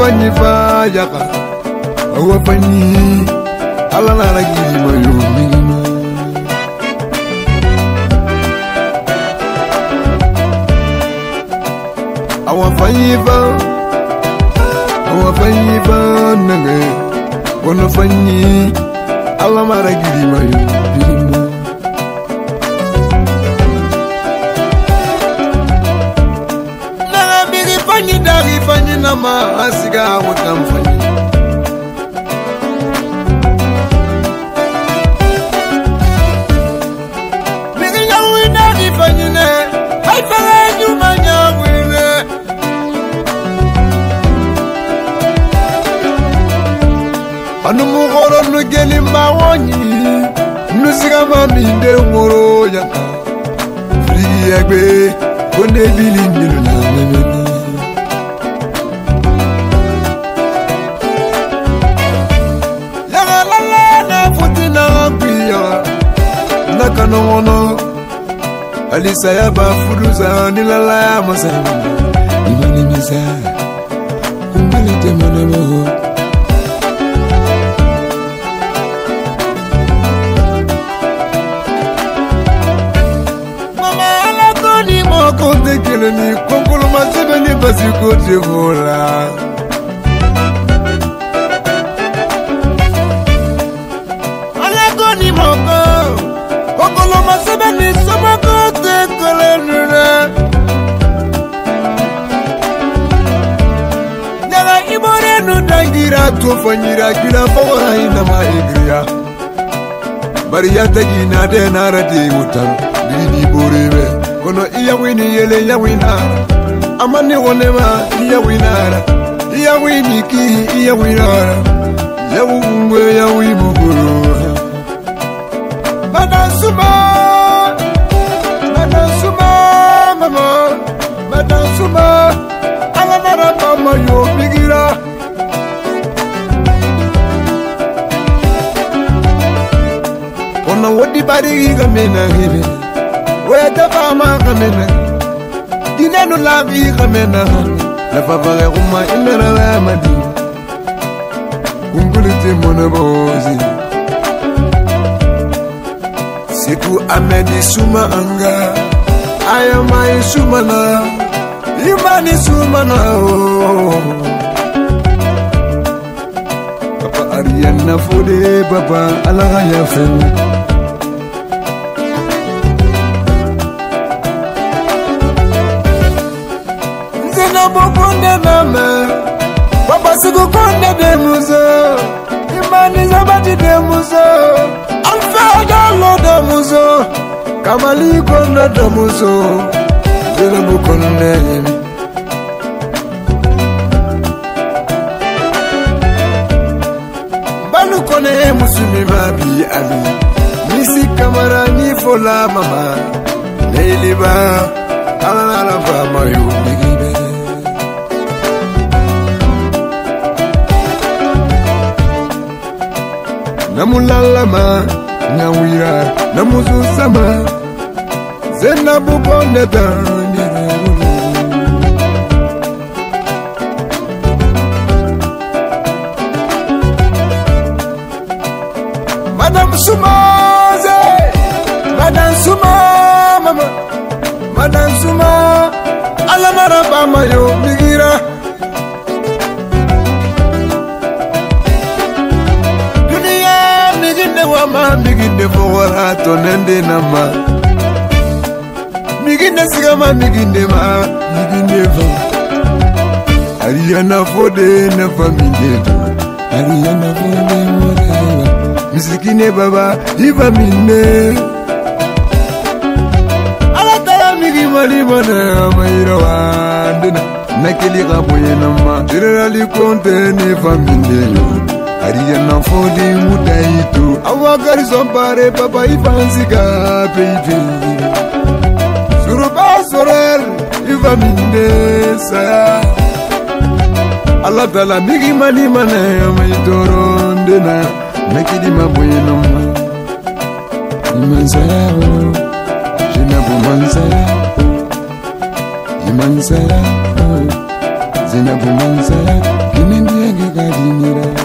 fanyi fa yaka awa fanyi ala na ragi ma yo migima awa fanyi fa nage wono fanyi ala ma ragi ma yo migima dari fanyi nama asiga wotam fanyi Migi nyawi dari fanyi ne hai fara nyuma nyawi ne Anu mugoro nugeli mbawonyi nusiga mami nde ngoro yaka Frigi yagbe kone bili ngilu na memeni Nakanono Alisa ya bafuduza nilala ya masama Imani misa Kumbelete manamo Mama alakoni moko tekele ni Konkolo masebe ni basiko jehola Alakoni moko Okolo masebe ni somako te kolenure Nyaga ibore no dangira to fanyira kila fawara ina maigria Bari ya tagi na de na rati utam Bini borebe Kono iya wini yele ya winara Amani wonema iya winara Iya wini ki iya winara Ya wungwe ya wibuguru Madame Souma, mama, Madame Souma, alamara mama yo migira. Ona wodi bari gamena hibe, weda fama gamena, dinenu labi gamena, la favare uma inera la madi, kungulite mona bozi. Siku amedi suma anga ayamai sumana imani sumana oh Papa Ariana fode papa alaga ya fen Zena bokonde mama Papa siku konde de muzo imani zabati de muzo Alfa muzo Kamali konda damuzo Zena bukonde Balu kone musumi babi ali Misi kamara ni fola mama Neiliba Alala fama yu migibe Namulalama Nyawira namuzu sama Zena bukonde tanyere Madame Souma Madame Souma mama Madame Souma alamara bama yo migira Wama miginde fowara tonende nama Miginde sigama miginde ma Miginde fa Ariana fode na famille Ariana fode morawa Misikine baba iba mine Alataya migi mali mana Maira wandena Nakili kaboye nama Generali konte ne famille Ariana fodi mudaitu Awagari zombare papa ifanzika baby Suruba sorel iva mindesa Allah tala migi mani mana maitoro ndena Nakidi maboye nama Imansara Jinabu mansara Imansara Zinabu mansara Kini ninge kadinira